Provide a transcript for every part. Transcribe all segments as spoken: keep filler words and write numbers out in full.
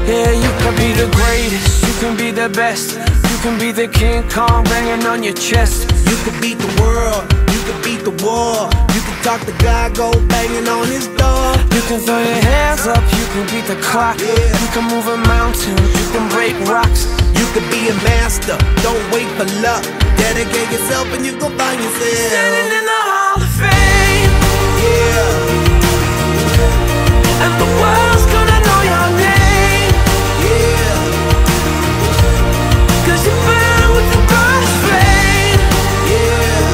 Yeah, you can be the greatest, you can be the best, you can be the King Kong banging on your chest. You can beat the world, you can beat the war. You can talk to God, go banging on his door. You can throw your hands up, you can beat the clock. Yeah. You can move a mountain, you can break rocks. You can be a master, don't wait for luck. Dedicate yourself and you gon' find yourself Standing in the Hall of Fame. Yeah. And the world's gonna know your name. Yeah. Cause you burn with the brightest flame. Yeah.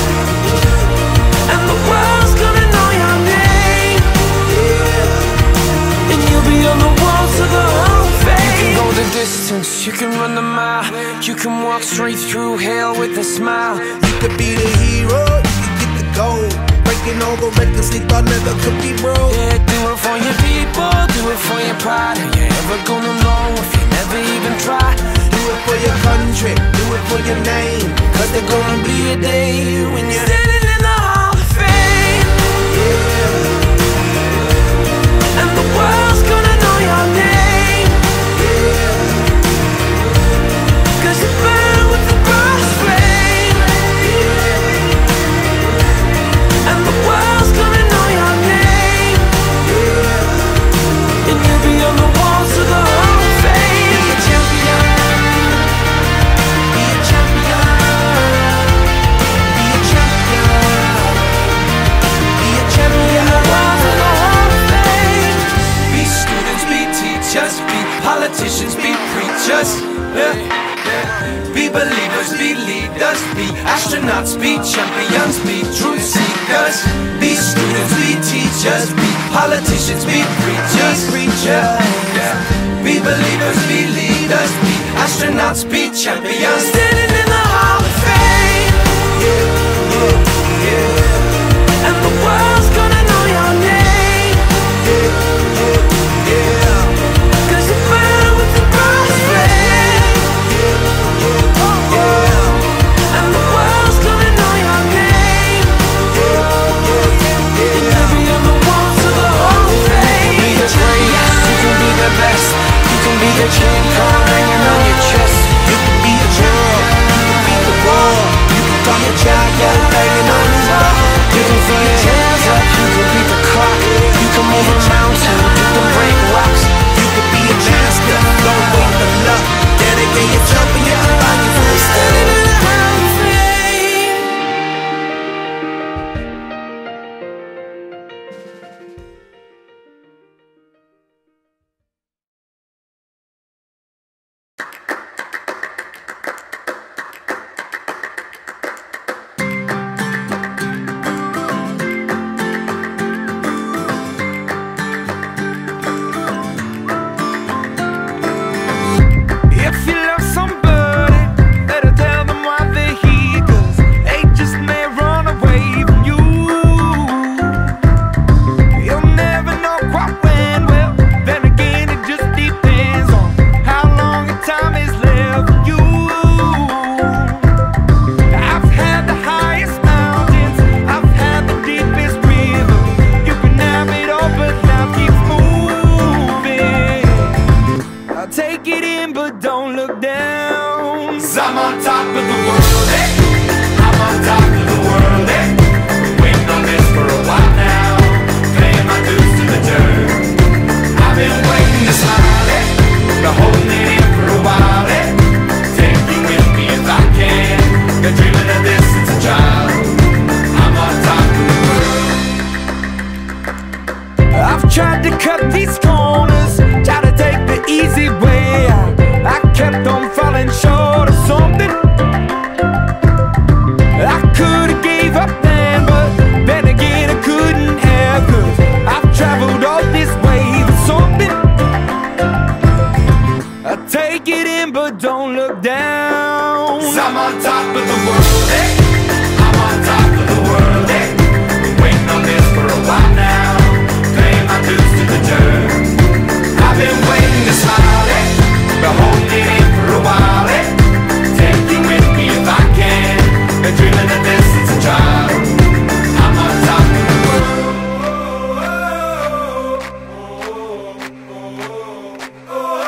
And the world's gonna know your name. Yeah. And you'll be on the walls of the Hall of Fame. You can go the distance, you can run the mile. You can walk straight through hell with a smile. You could be the hero, you can get the gold. Breaking all the records they thought never could be broke. Yeah, do it for your people, do it for your pride. Are you ever gonna know if you never even try? Do it for your country, do it for your name. Cause there's gonna be a day when you're standing in the Hall of Fame. Yeah. And the world's gonna know your name. Yeah. Cause you burn with the brightest flame. And the world's gonna know your name. And you'll be on the walls of the Hall of Fame. Be a champion. Be a champion. Be a champion. Be a champion. Walls of the Hall of Fame. Be students, be teachers, be politicians, be preachers. Yeah. Be believers, be leaders, be astronauts, be champions, be truth seekers. Be students, be teachers, be politicians, be preachers, preachers. Yeah. Be believers, be leaders, be astronauts, be champions. Standing in the Hall of Fame. Yeah, yeah, yeah. And the world's gonna know your name. Yeah, yeah, yeah. Cause you burn with the brightest flame. And the world's gonna know your name. And you'll be on the walls of the Hall of Fame. You can be the greatest, you can be the best, you can be the King Kong hanging on your chest. You can be the world, you can beat the war. You can talk to God, go banging on his door. You can throw your hands up, you can beat the clock. You can move a mountain, you can break rocks. You can be a master, don't wait for luck. Dedicate yourself and you can find yourself Standing in the Hall of Fame. If you love somebody, better tell them why they're here. Cause ages may run away from you. You'll never know quite when. Well, then again it just depends on how long the time is left for you. I've had the highest mountains, I've had the deepest river. You can have it all but life keeps moving. I'll take it in but don't look down. 'Cause I'm on top of the world, eh? I'm on top of the world, eh? Been waiting on this for a while now, paying my dues to the dirt. I've been waiting to smile, eh? Been holding it in for a while, eh? Take you with me if I can. Been dreaming of this since a child. I'm on top of the world. I've tried to cut these corners, tried to take the easy way out. I kept on falling short of something. I could've gave up then, but then again I couldn't have. Cause I've traveled all this way for something. I take it in but don't look down. 'Cause I'm on top of the world, eh? I'm on top of the world, eh? Been waiting on this for a while now, paying my dues to the dirt. I've been waiting to smile, eh? Been holding it in for a while, eh? Take you with me if I can. Been dreaming of this since a child. I'm on top of the world.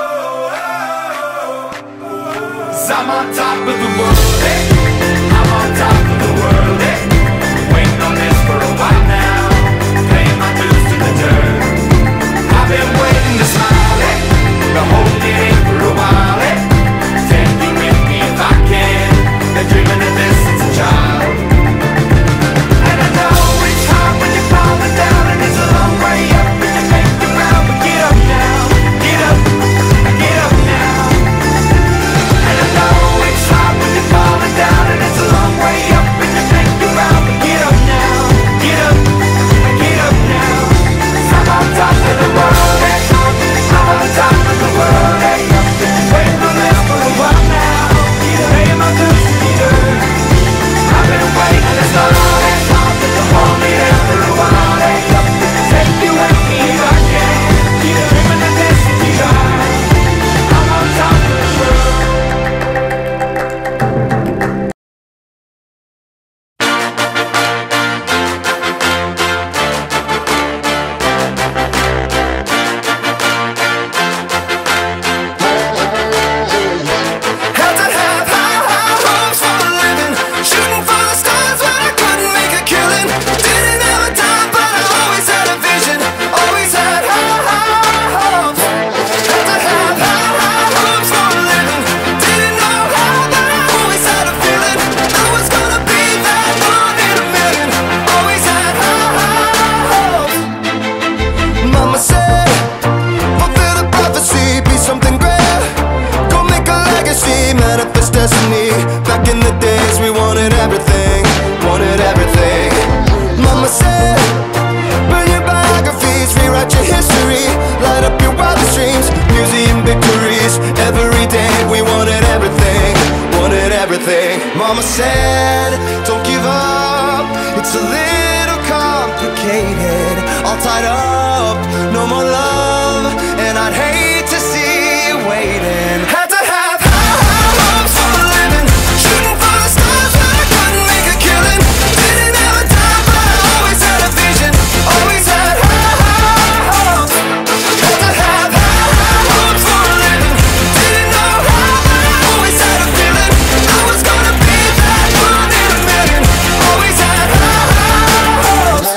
Back in the days we wanted everything, wanted everything. Mama said, burn your biographies, rewrite your history, light up your wildest dreams, museum victories. Every day we wanted everything, wanted everything. Mama said, don't give up, it's a little complicated. All tied up, no more love, and I'd hate to see you waiting. Had to have high, high hopes for a living, shooting for the stars but I couldn't make a killing. Didn't have a time but I always had a vision, always had high, high hopes. Had to have high, high hopes for a living, didn't know how but I always had a feeling I was gonna be that one in a million. Always had high, high hopes.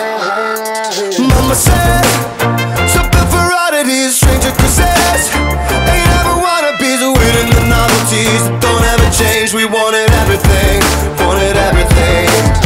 Mama said, something for oddities, stranger crusades. Ain't ever wannabes, waiting the novelties that don't ever change. We wanted everything, wanted everything.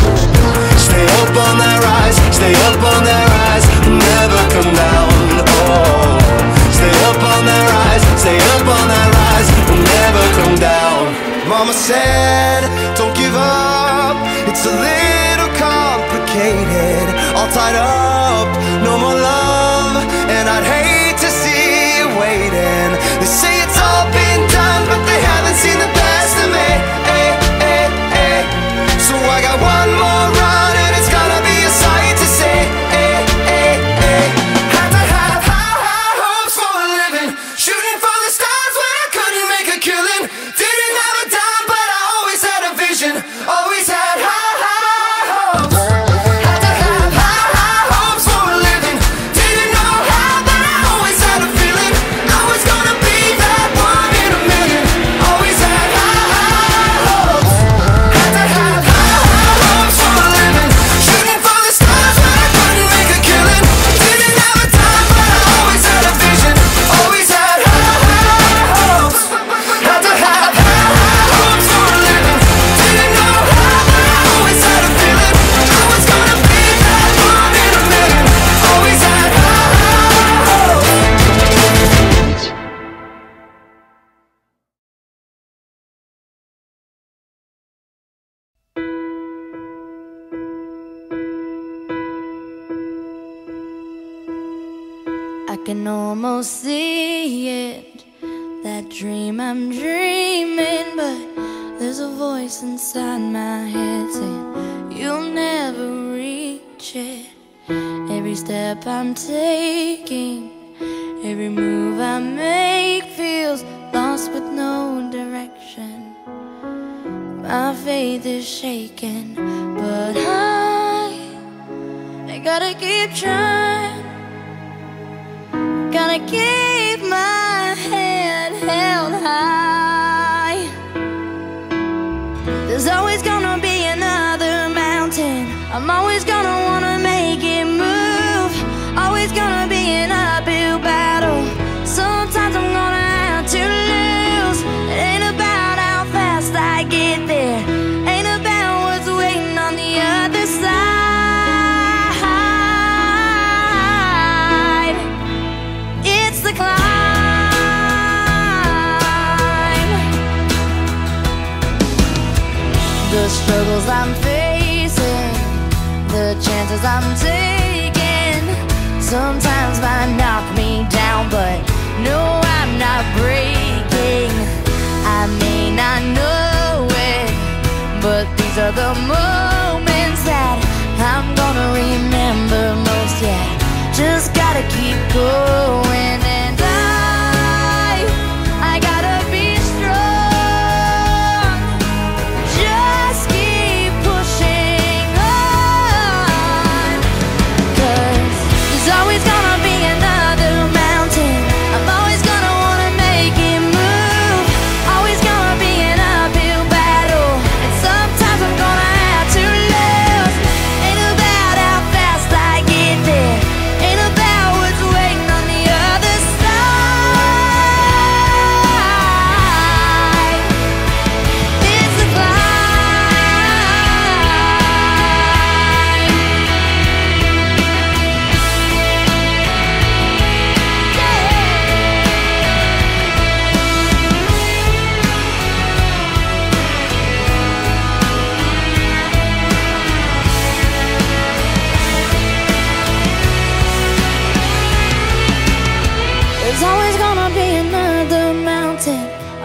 Stay up on that rise, stay up on that rise, never come down. Oh, stay up on that rise, stay up on that rise, never come down. Mama said, don't give up, it's a little complicated. All tied up, no more love, and I'd hate to see you waiting. They say it's all been done, but they haven't seen the best of me. Ay, ay, ay. So I got one more run, and it's gonna be a sight to see. Ay, ay, ay. Had to have high, high hopes for a living, shooting for the stars when I couldn't make a killing. Didn't have a dime, but I always had a vision, always had high, high hopes. Had to have high, high hopes for a living, didn't know how, but I always had a feeling I was gonna be that one in a million. Always had high, high hopes. Had to have high, high hopes for a living, shooting for the stars when I couldn't make a killing. Didn't have a time, but I always had a vision, always had high, high hopes. Had to have high, high hopes for a living, didn't know how, but I always had a feeling I was gonna be that one in a million. Always had high, high hopes. I can almost see it, that dream I'm dreaming, but there's a voice inside my head saying you'll never reach it. Every step I'm taking, every move I make feels lost with no direction. My faith is shaken, but I, I gotta keep trying. Gotta keep my head held high. There's always gonna be another mountain, I'm always gonna wanna make it move. Always gonna be an uphill battle, sometimes I'm gonna have to lose. It ain't about how fast I get there, ain't about what's waiting on the other side. It's the climb. The struggles I'm facing, the chances I'm taking, sometimes might knock me down, but no, I'm not breaking. I may not know it, but these are the moments that I'm gonna remember most. Yeah, just gotta keep going, and I, I gotta be strong. Just keep pushing on, 'cause there's always gonna be another mountain, I'm always gonna wanna make it move. Always gonna be an uphill battle, and sometimes I'm gonna have to lose. Ain't about how fast I get there, ain't about what's waiting on the other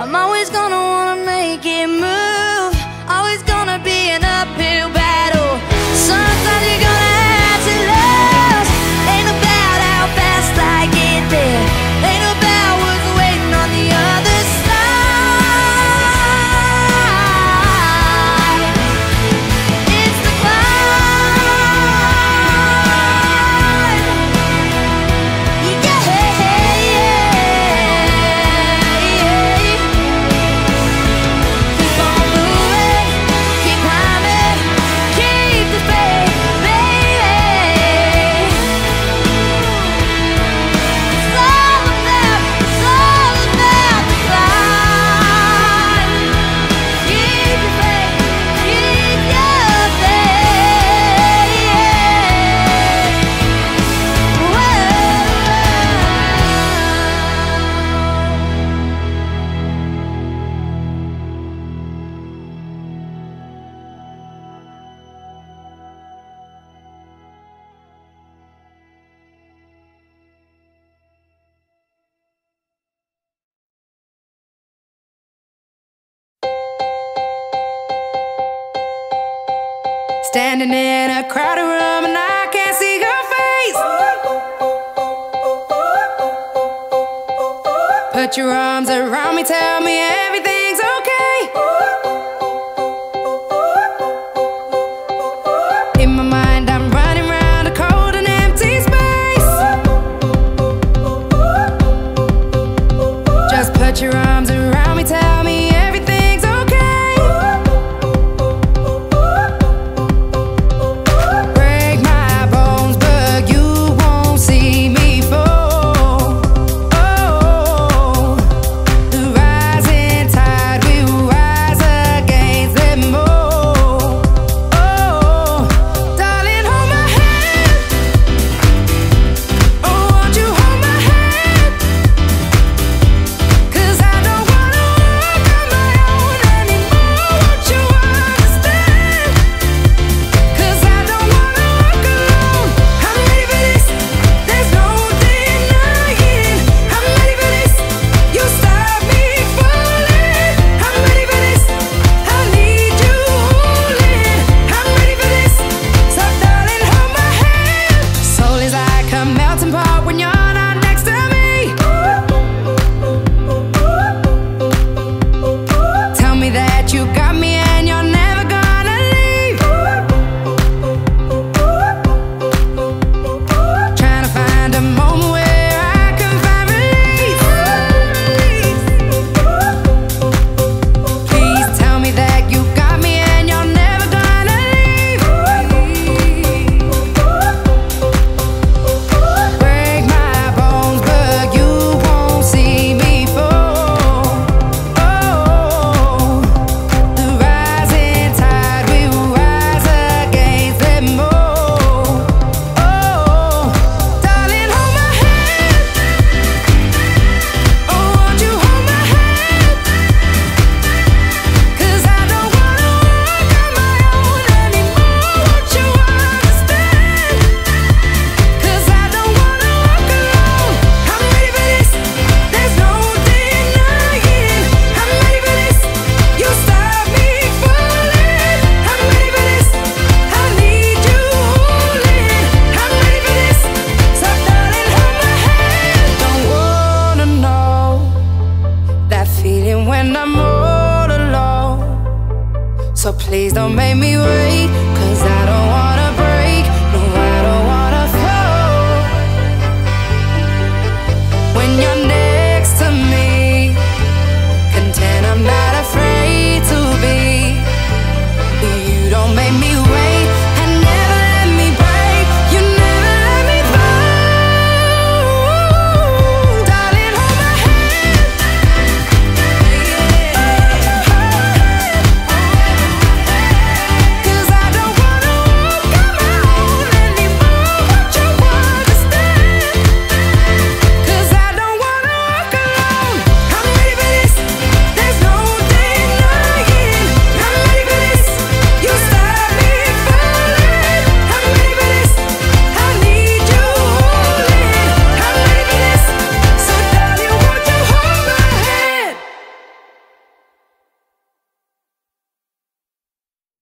I'm always gonna wanna make it move. Always gonna be an uphill battle. Sometimes you're gonna have to lose. Ain't about how fast I get there. Ain't about what's waiting on the other side. It's the climb. Yeah, yeah, yeah. Keep on moving, keep climbing, keep the faith, baby. It's all about, it's all about the climb. Keep your faith, keep your faith. Whoa. Standing in a crowded room and I can't see your face. Put your arms around me, tell me everything's okay. In my mind I'm running round a cold and empty space. Just put your arms around me, tell me everything's okay. Break my bones, but you won't see me fall. Oh, the rising tide will rise against them all. Oh, darling, hold my hand. Oh, won't you hold my hand? 'Cause I don't wanna walk on my own anymore. Won't you understand? 'Cause I don't wanna walk alone. I'm ready for this, there's no denying. I'm ready for this, you stop me falling. I'm ready for this, I need you holding. I'm ready for this, so darling, hold my hand. Soul is like a melting pot when you're not next to me. Tell me that you got me and you're never gonna leave. Trying to find a moment where I can find release. Please tell me that you got me and you're never gonna leave. Break my bones, but you won't see me fall. Oh, the rising tide will rise against them all. Oh, darling, hold my hand. Oh, won't you hold my hand? 'Cause I don't wanna walk on my own anymore. Won't you understand? 'Cause I don't wanna walk alone. I'm ready for this, there's no denying. I'm ready for this, you stop me falling. I'm ready for this, I need you holding. I'm ready for this, so darling, hold my hand. Don't wanna know that feeling when I'm all alone. So please don't make me wait.